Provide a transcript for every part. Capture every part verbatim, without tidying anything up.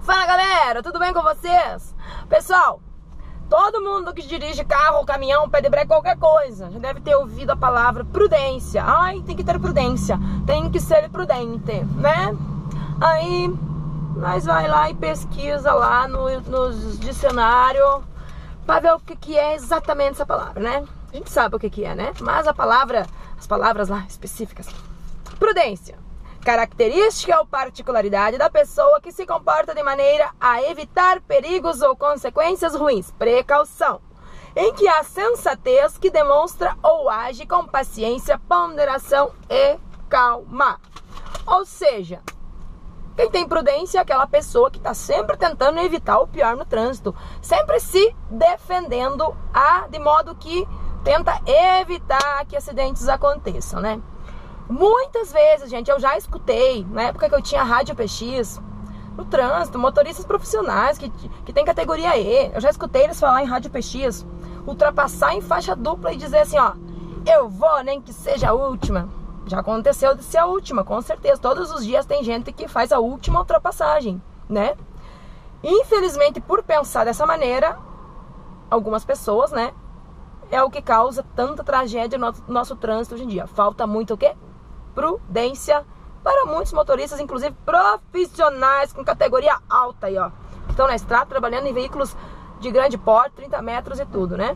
Fala galera, tudo bem com vocês? Pessoal, todo mundo que dirige carro, caminhão, pé de breque, qualquer coisa, já deve ter ouvido a palavra prudência. Ai, tem que ter prudência, tem que ser prudente, né? Aí, nós vai lá e pesquisa lá no, nos dicionários para ver o que, que é exatamente essa palavra, né? A gente sabe o que, que é, né? Mas a palavra, as palavras lá específicas. Prudência. Característica ou particularidade da pessoa que se comporta de maneira a evitar perigos ou consequências ruins. Precaução. Em que há sensatez que demonstra ou age com paciência, ponderação e calma. Ou seja, quem tem prudência é aquela pessoa que está sempre tentando evitar o pior no trânsito. Sempre se defendendo a, de modo que tenta evitar que acidentes aconteçam, né? Muitas vezes, gente, eu já escutei, na época que eu tinha rádio P X, no trânsito, motoristas profissionais que, que tem categoria E, eu já escutei eles falar em rádio P X, ultrapassar em faixa dupla e dizer assim, ó, eu vou, nem que seja a última. Já aconteceu de ser a última, com certeza. Todos os dias tem gente que faz a última ultrapassagem, né? Infelizmente, por pensar dessa maneira, algumas pessoas, né, é o que causa tanta tragédia no nosso, nosso trânsito hoje em dia. Falta muito o quê? Prudência para muitos motoristas, inclusive profissionais com categoria alta aí, ó. Estão na estrada trabalhando em veículos de grande porte, trinta metros e tudo, né?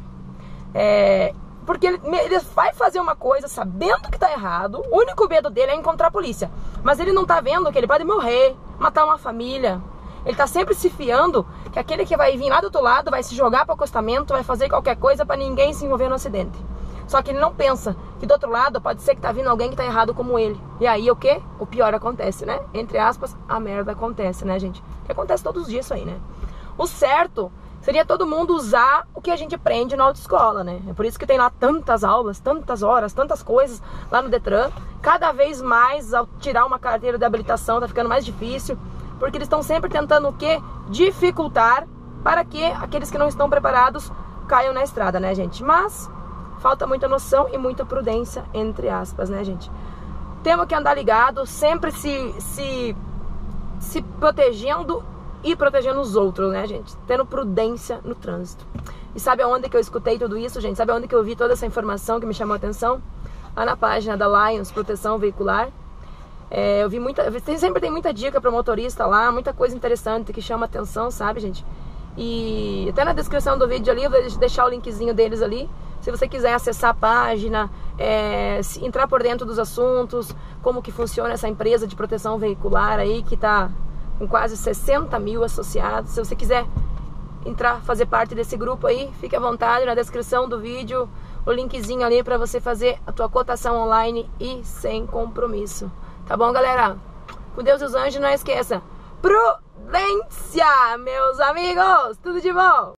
É, porque ele, ele vai fazer uma coisa sabendo que tá errado, o único medo dele é encontrar a polícia. Mas ele não tá vendo que ele pode morrer, matar uma família. Ele tá sempre se fiando que aquele que vai vir lá do outro lado vai se jogar para o acostamento, vai fazer qualquer coisa para ninguém se envolver no acidente. Só que ele não pensa que do outro lado pode ser que tá vindo alguém que tá errado como ele. E aí o quê? O pior acontece, né? Entre aspas, a merda acontece, né, gente? Que acontece todos os dias isso aí, né? O certo seria todo mundo usar o que a gente aprende na autoescola, né? É por isso que tem lá tantas aulas, tantas horas, tantas coisas lá no Detran. Cada vez mais, ao tirar uma carteira de habilitação, tá ficando mais difícil. Porque eles estão sempre tentando o quê? Dificultar para que aqueles que não estão preparados caiam na estrada, né, gente? Mas falta muita noção e muita prudência, entre aspas, né, gente? Temos que andar ligado, sempre se, se, se protegendo e protegendo os outros, né, gente? Tendo prudência no trânsito. E sabe aonde que eu escutei tudo isso, gente? Sabe aonde que eu vi toda essa informação que me chamou a atenção? Lá na página da Lions Proteção Veicular. É, eu vi muita, sempre tem muita dica para motorista lá, muita coisa interessante que chama atenção, sabe, gente? E até na descrição do vídeo ali, eu vou deixar o linkzinho deles ali. Se você quiser acessar a página, é, entrar por dentro dos assuntos, como que funciona essa empresa de proteção veicular aí, que tá com quase sessenta mil associados. Se você quiser entrar, fazer parte desse grupo aí, fique à vontade, na descrição do vídeo, o linkzinho ali para você fazer a tua cotação online e sem compromisso. Tá bom, galera? Com Deus e os anjos, não esqueça. Prudência, meus amigos! Tudo de bom!